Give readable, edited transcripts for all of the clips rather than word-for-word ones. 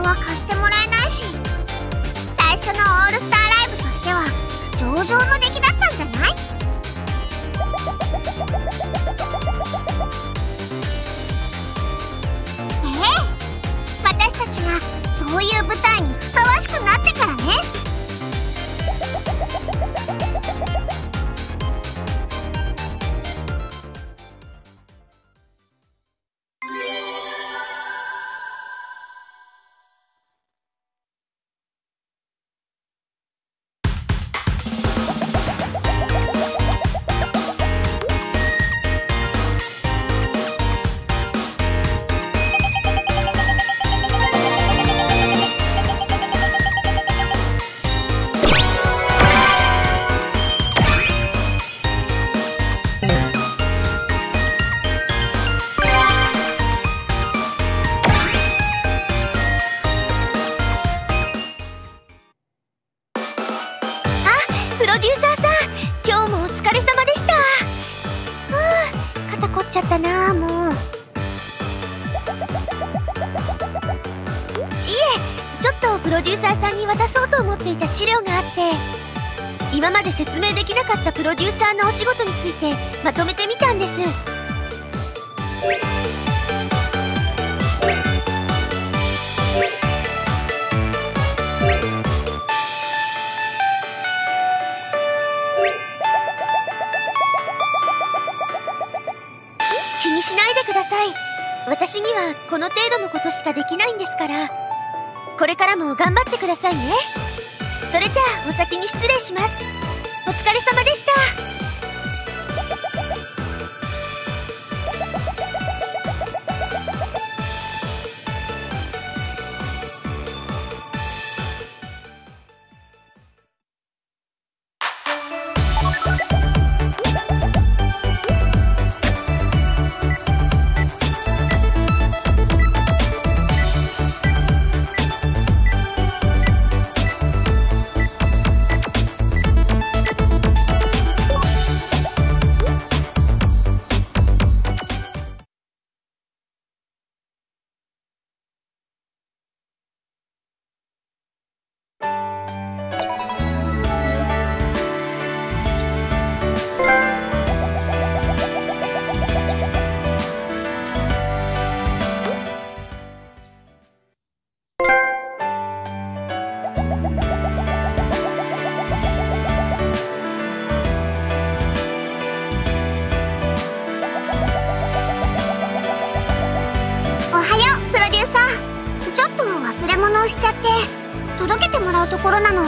は貸してもらえないし、最初のオールスターライブとしては上々の出来だったんじゃない？私たちがそういう舞台にふさわしくなってからね。 今まで説明できなかったプロデューサーのお仕事についてまとめてみたんです。気にしないでください。私にはこの程度のことしかできないんですから。これからも頑張ってくださいね。それじゃあお先に失礼します。お疲れ様でした。 しちゃって届けてもらうところなの。違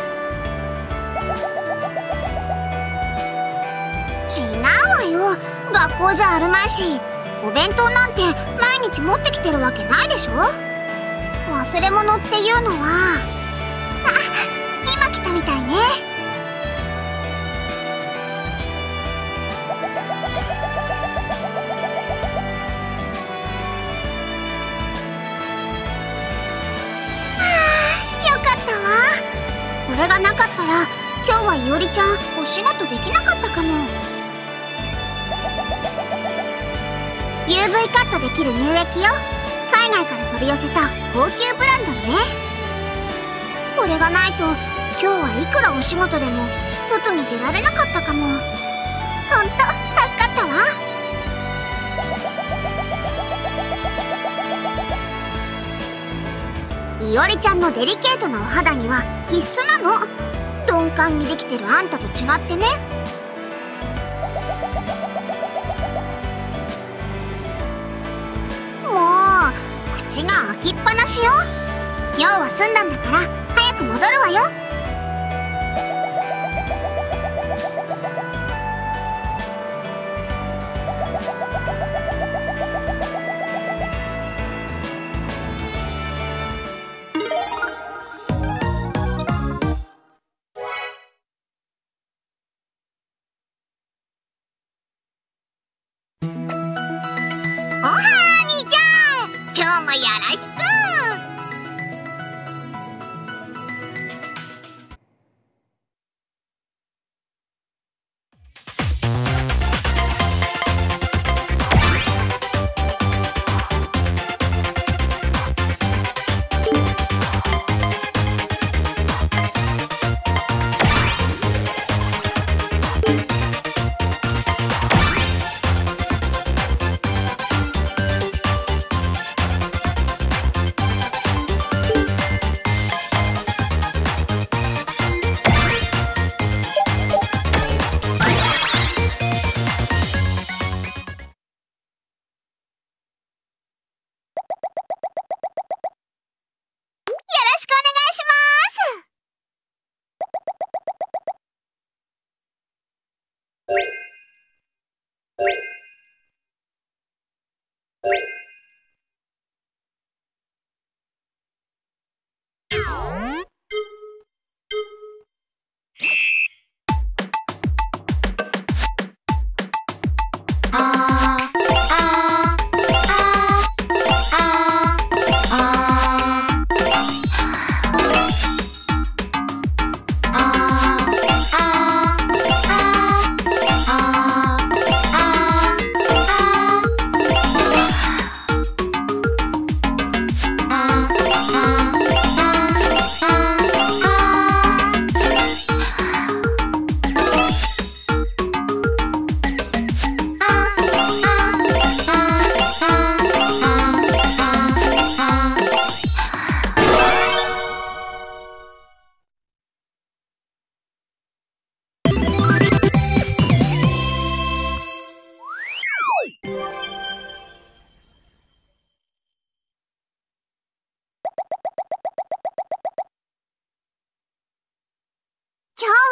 うわよ、学校じゃあるまいし、お弁当なんて毎日持ってきてるわけないでしょ。忘れ物っていうのは、今来たみたいね。これがなかったら今日はいおりちゃんお仕事できなかったかも。 UV カットできる乳液よ。海外から取り寄せた高級ブランドのね。これがないと今日はいくらお仕事でも外に出られなかったかも。ほんと助かったわ。いおりちゃんのデリケートなお肌には必須なの。鈍感にできてるあんたと違ってね。もう口が開きっぱなしよ。用は済んだんだから早く戻るわよ。おはーにちゃん、今日もよろしく。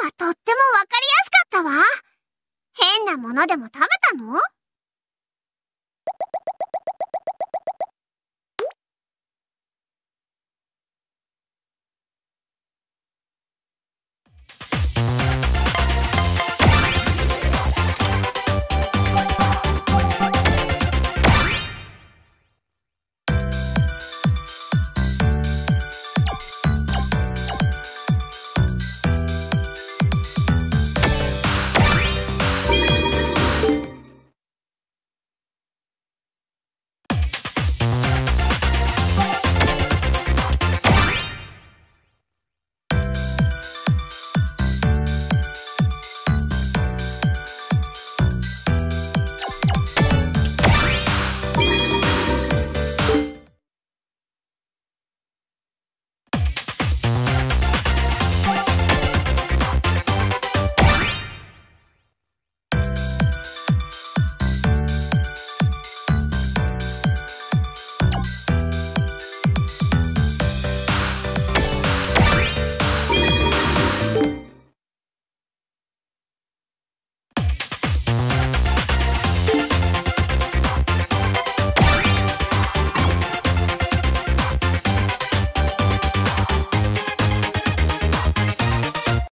とってもわかりやすかったわ。変なものでも食べたの？